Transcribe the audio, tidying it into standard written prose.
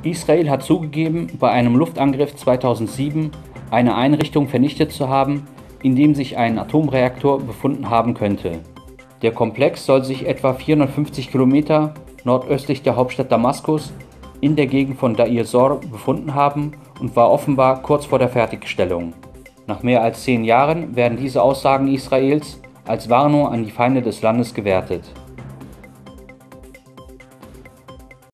Israel hat zugegeben, bei einem Luftangriff 2007 eine Einrichtung vernichtet zu haben, in dem sich ein Atomreaktor befunden haben könnte. Der Komplex soll sich etwa 450 Kilometer nordöstlich der Hauptstadt Damaskus in der Gegend von Deir Zor befunden haben und war offenbar kurz vor der Fertigstellung. Nach mehr als 10 Jahren werden diese Aussagen Israels als Warnung an die Feinde des Landes gewertet.